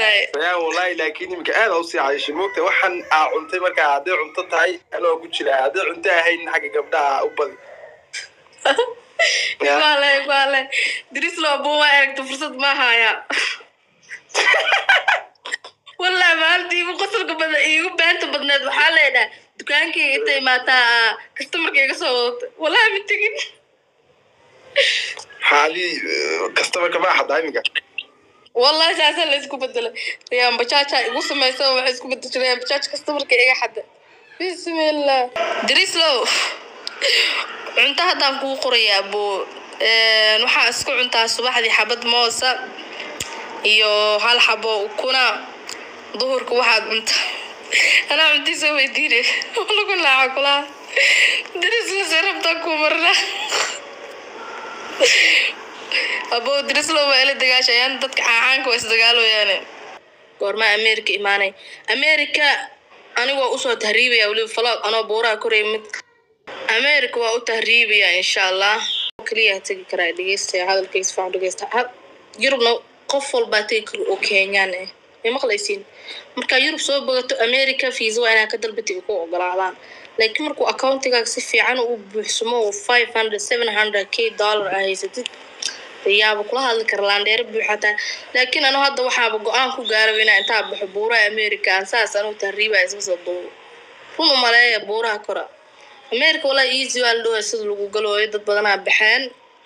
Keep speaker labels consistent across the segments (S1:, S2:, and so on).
S1: يا والله لكن يمكن أنا أوصي عايش الموت وحن عنتي مركا عادي عنت تاي أنا أقول شيء عادي عنت هاي حاجة قبلها أوبل
S2: والله دريس لو أبوه أرك تفرصت ما هايا والله ما عندي مقصر قبل يقول أنت بدنا بحالنا دكان كي إنت ما تا كستمر كي صوت والله متجين
S1: حالي كستمر كمان حد عايمك
S2: والله جالس اللي يسكب بدله ريان بتشاچا يقص ما يسوي يسكب بدله ريان بتشاچا كستمر كي حد بسم الله دريس لو أنت هذا كو قرية أبو نوحا اسكو أنت صباحدي حبد موسى iyo hal xabo kuna duhurku waxaad cunta ana cunti soo weydiinay lagu laaca kula daris la sarabta ku marna abo daris loo weel dagaashayaan dadka caanka way isdagaalayaan goorma Ameerika imaanay Ameerika anigu u soo tahriibaya wali falaad ana boora koray mid Ameerika waa u tahriibaya insha Allah kaliya tagi karaa dhageysta hadalkiisa faan dhageysta Yurubna qof walba taykir oo Kenyan ah ma maqlaysiin marka Yurub soo bogato America fiisa waa inaa ka dalbatay ku ogolaadaan laakiin markuu accountiga si fiican u buuxsamo $500-700k haysatid yaabo kula hadli karlaan dheer buuxata laakiin anu hadda waxaaba go'aan ku gaaray inaan inta baxo buura America asaas anu tahriibay isma soo doobo run u maleeya buuraha kora America wala easy waa loo sida lagu galooyo dad badan baxaan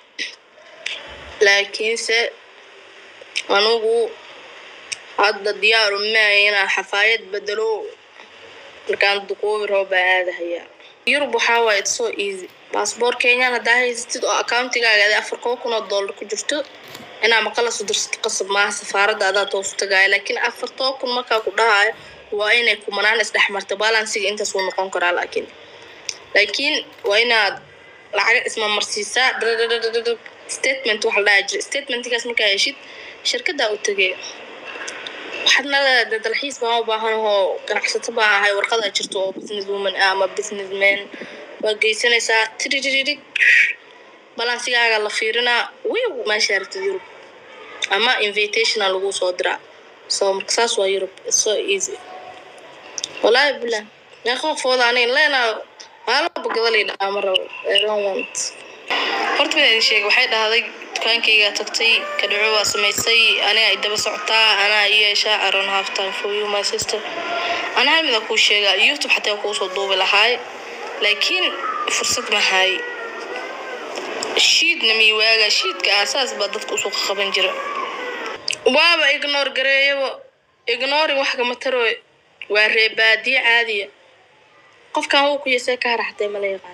S2: laakiin se anugu hadda diyaar uma ina xafaayad bedelo markaan duqoobi rooba aadahaya Yurub waxa waa it's so easy passport Kenya hada haysatid oo accountigaaga $4,000 ku jirto ina maqala soo dirsato qasab ma safaarada aad toostagay laakiin $4,000 marka ku dhahay waa inay ku manaan isdhaxmarto balance inta soo noqon kara laakiin waa inaad lacag isma marsiisa statement waxa la jira statementigaas marka heshid shirkada u tagay waxna dalxiis baa u baahan oo ganacsato baa ahay warqad jirto oo business woman ama businessman waa geysanaysaa balansigaaga la fiirina way ma shaartay Yurub ama invitation lagu soo dira soo markaas waa Yurub so easy wallahi billah ya khofooda anay leena wala bagadalina amaro want horta baan sheegay waxay dhahday dukaankayga tagtay ka dhaco waa sameysay ana ay daba socotaa ana yeesha aroon half time for you my sister ana mid ku sheega YouTube xataa ku soo duubi lahaay laakiin fursad ma hay sheet nami waaga sheetka asaas ba dadku soo qaban jira waaba ignore gareeyo ignore wax kama taro waa reebaadi caadiya qofkan uu ku yeesay ka raxtay ma leeyahay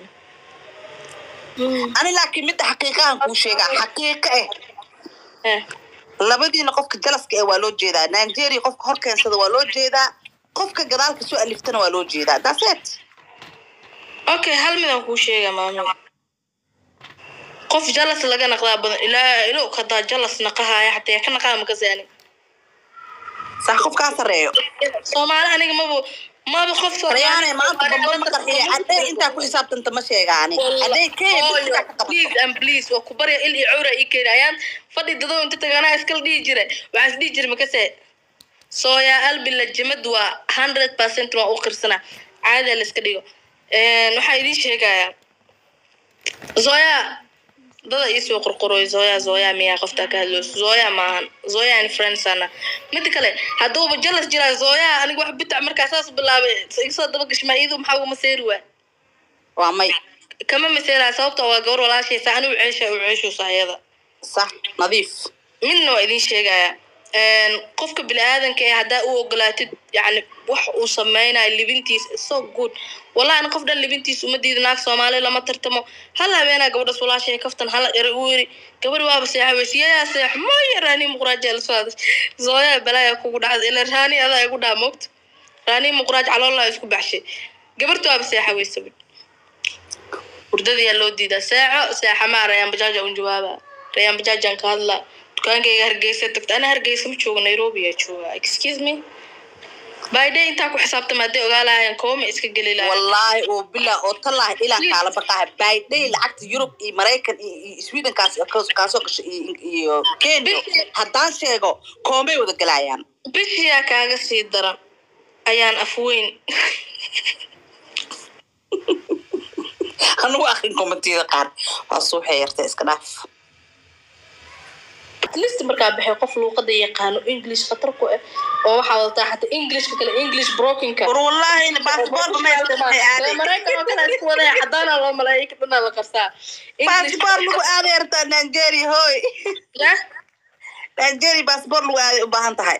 S3: أنا لكن متى حقيقة كل شيء حقيقة labadiina qofka jalaska ee waa loo jeedaa Nigeria qofka hor keensada waa loo jeedaa qofka gadaalka soo aliftana waa loo jeedaa that's it
S2: okay hal mid aan ku sheega maamo qof jalas laga naqdaa badan ilaa ka daa jalas naqahay xataa ka naqaa ma ka saani
S3: sax qofka sareeyo
S2: Soomaali aniga ما بخف
S3: ريانة ما تبغى مقرحية عدي أنت كل حساب أنت ماشي يعني عدي
S2: كيف بليز وكبر اللي عورة إيكيريان فدي دضو أنت تجانا إسكال ديجرة وعس ديجرة مكسر صويا قلبي الجمد و 100% ما آخر سنة عادة الإسكاليو نحيديش هيك يا زويا ضد يسوق قرقروي زويا ميا قفتك هلو زويا ما زويا يعني فريندز أنا مدكله هدوب جلس جرا زويا أنا واحد بتاع مركز أساس بالله يصير دبقش ما يدوم حاول مسيروا
S3: وعمي
S2: كمان مسيرة صوبته وجور ولا شيء سعنوا وعيشوا صحيح
S3: صح نظيف
S2: منه إذا شيء جاي قفك بالآذن كي هداء وقلاتي يعني وح وصمينا اللي بنتي so good والله أنا قفد اللي بنتي سمدي ذناك صومالي لما ترتمو هلا بينا قبل رسول شيء كفتن هلا يروي قبل وابس يا حبيبي يا سيح ما يراني مقراج الصاد زويا بلا يكون عاد إلا راني هذا يقول داموت راني مقراج على الله يسكب بعشي قبل توابس يا حبيبي سبب وردي اللودي ده ساعة ما ريان بجاجة ونجوابها ريان بجاجة كهلا كان جاي هرجيسة تكت أنا هرجيسة مشوا نيروبي أشوا excuse me بعدين أنت أكو حسابت ما دي وقالها ينكوم إسك قليلا
S3: والله وبلا وطلع إلى على بقى بعدين لعكت يوروب أمريكا سويدن كاسو كينيا هدان شيء كومي وذا قلايان
S2: bishiyaa kaaga sii daran ayaan afweyn
S3: anu akhin komentida qaar waa soo xeertay iska dhaaf
S2: list markaa baxay qof luuqada yaqaano English khatar ku ah oo waxa wadataa xataa English kale English broken-ka
S3: war wallahi in passport ma yahay
S2: Mareykan kale isku wada cadaan loo maleeyay kadana la qarsaa
S3: passport lagu aadeerta Nigeria hoy
S2: ya
S3: Nigeria passport lagu aaday u baahan tahay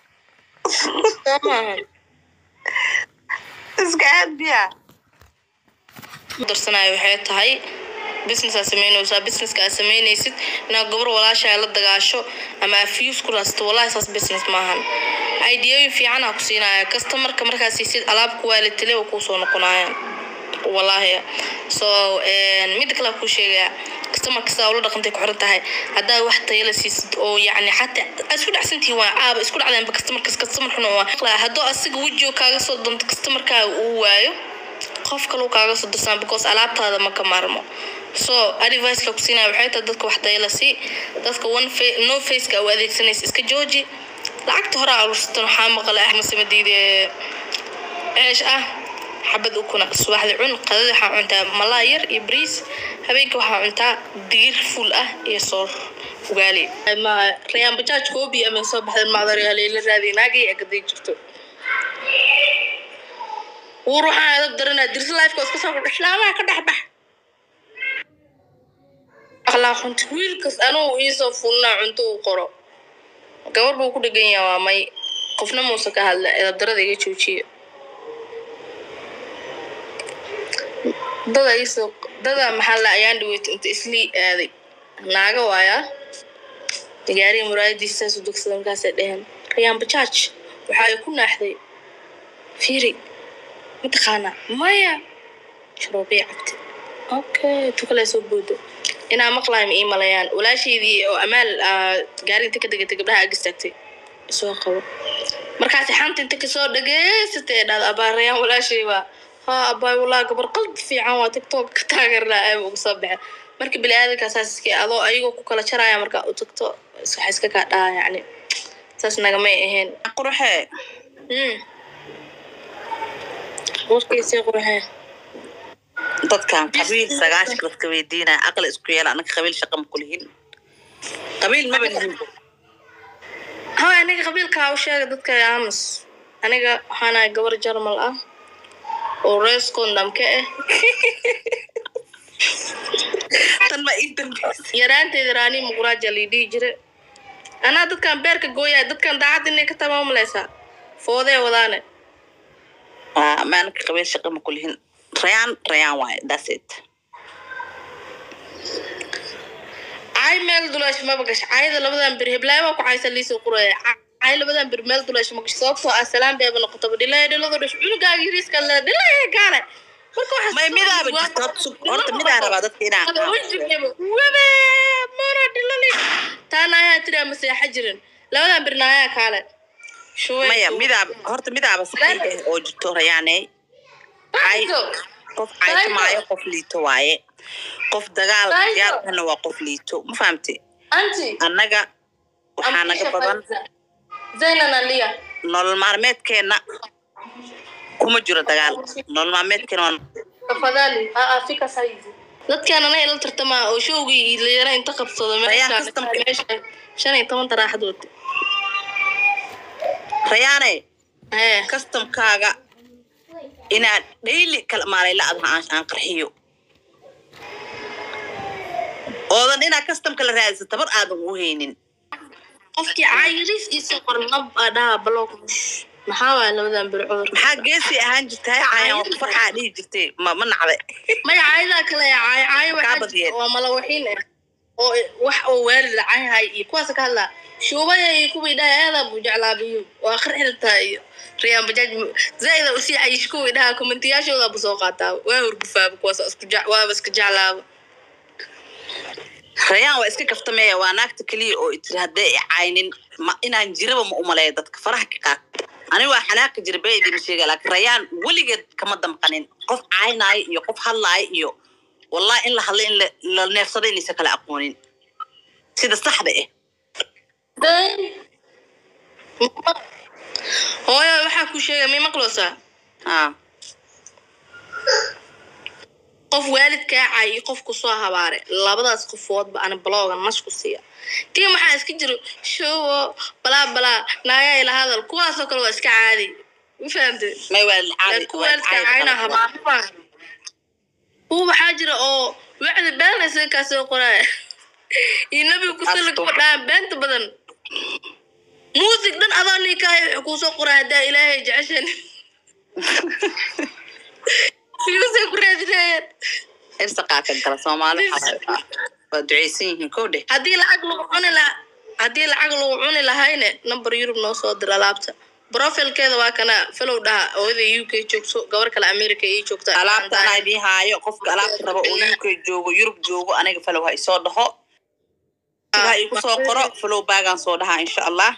S3: iska aadiya
S2: darsanayo waxay tahay business sameynaysa business-ka sameynaysid ina gabar walaasha la dagaasho ama afiyus ku raasto wallahi saas business maahan idea fiican ah ku siinaya customer-ka markaas siisid alaab quality leh oo ku soo noqonayaan wallahi so mid kale ku sheegaya customer-ka saa ula dhaqantay ku xiran tahay hadaa wax tayo la siisid oo yacni xataa isku dhacsantii waa aaba isku dhacdaan customer xun oo hadoo asiga wajiga kaaga soo danto customer-ka uu waayo qof kale uu kaaga soo dirsan because alaabtaada ma ka maarmo so advice ka ku siinaa waxay tahay dadka wax dayla si dadka no face ka u adeegsanaysa iska jooji lacagta hore aruursato waxaa maqlay Axmed Samadiide eesh xabad u kuna subaxdii cun qadada waxa cuntaa malaa yar iyo bariis habeenka waxa cuntaa digir full iyo soor ugaali ma riyaan bajaaj koobi ama soo baxday macdar la raadinaagay agaday jirto وروح هذا بدرنا درس لايف كوس كسر إسلامها كده حبه أخلاق أنت ويل كس أنا ويسافونا عنده قرا قبل بقول دقيقة وامي قفنا موسيقى هلا إذا بدر ذيك تشوشي ده يسوق ده محل أيام دويت أنت إسلي هذه ناقة ويا تجاري مرايد يستاس ودك سلام كاسدين ريان بتشاتش وحيكون أحد فيري متخانة مايا شروبي عبد اوكي تكلا سوبودو انا مقلايم اي مليان ولا شيء دي او امال غاري انت كدغتي gabdhaha agistagtay soo qabo markaas xanta inta ka soo dhageysatay dad abaarayaan wala shay waa ha abay wala gabar qalb fiican waa TikTok ka taageernaa ay ugu soo baxay marka bilaadanka asaaskii adoo ayagu ku kala jaraya marka u tagto sax iska ka dhaa yani saas naga ma ahayn
S3: qurxee
S2: وكيسي قرحة
S3: dadkan qabiil sagaashka dadka weydiina aqal isku yeela anaga qabiil shaqam kulhiin qabiil ma banihin
S2: ha aniga qabiilka u sheegay dadka aamus aniga waxaana gabar jarmal oo rees kondamka
S3: tan ma intan
S2: yaraanteeda raani muqraaja lidii jire ana dadkan beerka gooyaa dadkan daacad inay ka tamaamulaysa foodee wadaane
S3: ما أنا قبل شقة ما كلهن ريان واي that's it
S2: عاي ميل دولاش ما بقاش عايدة لبدان برهب لا ما كعايسة اللي سوقرة عاي لبدان برميل دولاش ما قش صوبته السلام بيبنا قطب دلا دلا دولاش عنو قاعد يريس كلا دلا قاعد
S3: ما يميدا بجتاب سوق أنت ميدا ربادت هنا
S2: هذا وجه كيبه وما مرة دلا لي تانا يا ترى مسيح حجرن لبدان برنايا كاله
S3: maya horta midaba saxiix oo jirto rayaane ay qof ay maayo qof liito waaye qof dagaal yaarna waa qof liito ma fahamtay annaga waxa naga badan
S2: zaynana liya
S3: nolol maalmeedkeena kuma jiro dagaal nolol maalmeedkeena
S2: fadali afika sayidi dadkan ana ila tartama oo showgii la yara inta qabsado meesha 15 taraaxadood رياني كاستم كاغا إنا ديلي كالمالي لا أدها عن قرحيو أوضن إنا كاستم كالرئيسة تبر آدم وهينين قفكي عايريس إيساقر نب أدها بلوك محاوة لمدان بالعذر
S3: محا قيسي أهان جتاي عايا وفرحة ليه جتاي ما من عضي
S2: ما يعايدا كلا عاي وملوحين wax oo waalid lacay hay kuwaas ka hadla shoobay ku wiidaa aada bujaclaabiyo waa qarxilta iyo riyaan bajaaj zaida u sii aysh ku wiidaa commentayaashooda bu soo qaataa waa hurgufaab kuwaas isku jaclaabo
S3: riyaan waa iska kaftamaya waa naagta kaliya oo itiraahday caynin ma inaan jiraba ma u maleeyo dadka faraha ka qaad ani waa xanaaqi jirbeedii ma sheegay laakiin riyaan weligeed kama damqanin qof caynay iyo qof hadlaay iyo والله إن لحظة إن النفسدين يسكلا أقونين سيد الصحبة إيه
S2: hooyo waxaa ku sheegay mi maqloosaa qof waalidkaa caay iyo qof ku soo habaare labadaas qofoodba ana baloogan mashku siiya tii maxaa iska jiro showo balaa naayaa ila hadal kuwaasoo kale waa iska caadi ma fahamtay
S3: may waalid
S2: ku waalidkaa caayna habaarfaa kuwa waxaa jira oo wacdi been isaga kaa soo qoraaya iyo nabiga ku sallig ku dhaan beenta badan muusig dhan adoo ninkaayo wuxuu kuu soo qoraa haddaa ilaahay jeceshan يوسف كرادين
S3: إرسقاك كلا سومالي ودعيسين كوده
S2: هدي العقل وعون لا هاينه نمبر يوروب نو سو دير لابتا بروفيل كده waa kana فلو دا oo UK joogso gabar kale America ay joogta
S3: alaabta ay bihaayo qofka alaabta rabo oo UK joogo Europe joogo aniga falow hay soo dhaho ay ku soo qoro falow baagan soo dhaha insha Allah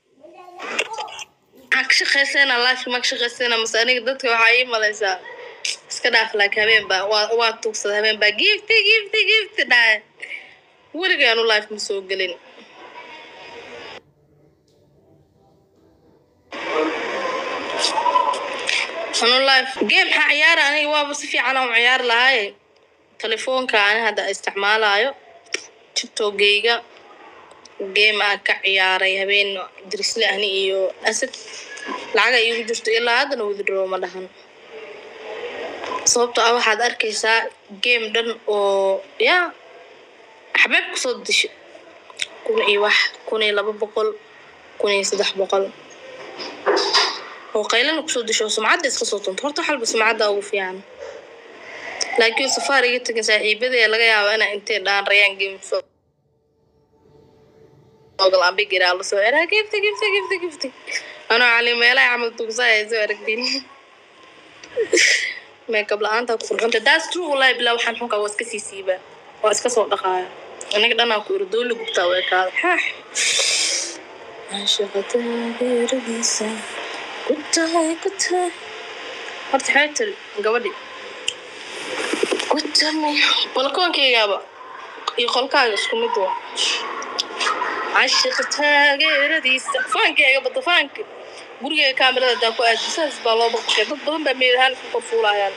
S2: akshi khaysan Allah ma shaqeysana masaniga dadka waxa ay malaysaa iska dhaaf la habeen ba waa tuugsada habeen ba gift dhaa warigaanu life ma soo galin أنا live game حعيار أنا يوابس في عنا وعيار لهاي تليفون كان هذا استعماله أيو تيكتوك جيجا game كعياري هبين درس لي أنا إيو أسد لعجة إيو جست إلا هذا نودرو ما دهن صوبته أول حد أركيسا game دن أو يا حبيبك صدش كون إيه واحد كوني لبا بقول كوني صدح بقول وقيلنا كسود شو سمعت ديس قصتهم تورط حلب سمعت أو في يعني لكن سفاري جت كساحيبة ذي لقى يا أنا أنت دان ريان جيم سو أقول عم بيجري على سويرها كيفتي أنا علي ما لا يعمل توزاع زوارك دين ما قبل أنت تقول أنت داس ترو والله بلا وحن حكا واسكسي سيبه واسكسي دقايا أنا قد أنا أقول دول جبتها وكذا عاشقة غير بيسا كنت هاي هرت حياتي قبلي كنت مي بالكون كي جابا يقول كايس كمدوا عاشقتها غير دي فانك يا قبل فانك برجع كاميرا دا كو اساس بالله بقى dad badan ba meelahan ku fuulayaan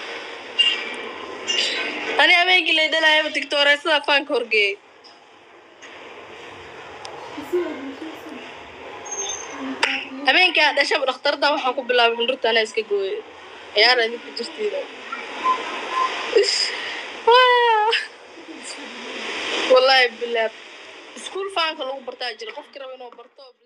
S2: ani ameegi leedahay TikTok sida fank horgeey habeenka dhashay dhakhtarda waxa ku bilaabay hundurta ana iska gooyay ciyaar aan ku jirtay wallahi billah iskuul fanka lagu bartaa jira qof kale inuu barto